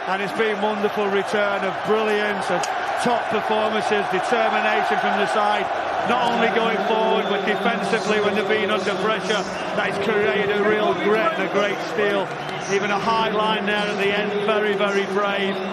And it's been wonderful return of brilliance and top performances, determination from the side, not only going forward but defensively when they've been under pressure. That has created a real grit and a great steal. Even a high line there at the end, very, very brave.